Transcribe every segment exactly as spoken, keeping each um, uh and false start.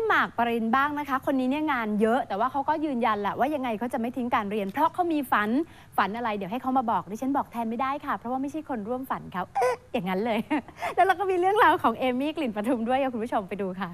หมากปรินบ้างนะคะคนนี้เนี่ยงานเยอะแต่ว่าเขาก็ยืนยันแหละว่ายังไงเขาจะไม่ทิ้งการเรียนเพราะเขามีฝันฝันอะไรเดี๋ยวให้เขามาบอกดิฉันบอกแทนไม่ได้ค่ะเพราะว่าไม่ใช่คนร่วมฝันเขาเอ๊ะอย่างนั้นเลยแล้วเราก็มีเรื่องราวของเอมี่กลิ่นปทุมด้วยคุณผู้ชมไปดูค่ะ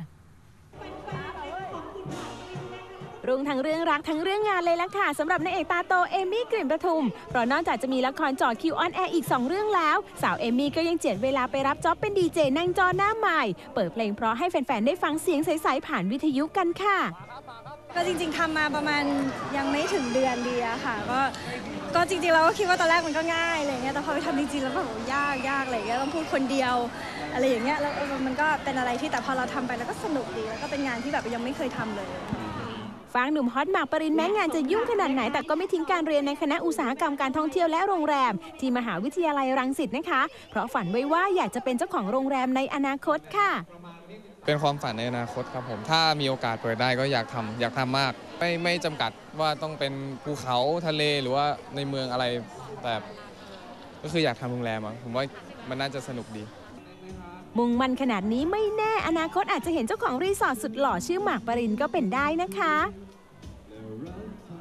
รุ่งทั้งเรื่องรักทั้งเรื่องงานเลยล่ะค่ะสำหรับนางเอกตาโตเอมี่กลิ่นปทุมเพราะนอกจากจะมีละครจ่อคิวออนแอร์อีกสองเรื่องแล้วสาวเอมี่ก็ยังเจียดเวลาไปรับจ็อบเป็นดีเจนั่งจอหน้าใหม่เปิดเพลงเพราะให้แฟนๆได้ฟังเสียงใสๆผ่านวิทยุกันค่ะก็จริงๆทำมาประมาณยังไม่ถึงเดือนดีอะค่ะก็ก็จริงๆเราก็คิดว่าตอนแรกมันก็ง่ายอะไรเงี้ยแต่พอไปทำจริงๆแล้วแบบยากยากอะไรเงี้ยต้องพูดคนเดียวอะไรอย่างเงี้ยแล้วมันก็เป็นอะไรที่แต่พอเราทำไปแล้วก็สนุกดีแล้วก็เป็นงานที่แบบยังไม่เคยทำเลยฟังหนุ่มฮอตหมากปรินแม้งานจะยุ่งขนาดไหนแต่ก็ไม่ทิ้งการเรียนในคณะอุตสาหกรรมการท่องเที่ยวและโรงแรมที่มหาวิทยาลัยรังสิตนะคะเพราะฝันไว้ว่าอยากจะเป็นเจ้าของโรงแรมในอนาคตค่ะเป็นความฝันในอนาคตครับผมถ้ามีโอกาสเปิดได้ก็อยากทำอยากทำมากไม่ไม่จำกัดว่าต้องเป็นภูเขาทะเลหรือว่าในเมืองอะไรแต่ก็คืออยากทำโรงแรมอ่ะผมว่ามันน่าจะสนุกดีมุ่งมั่นขนาดนี้ไม่แน่อนาคตอาจจะเห็นเจ้าของรีสอร์ทสุดหล่อชื่อหมากปรินก็เป็นได้นะคะ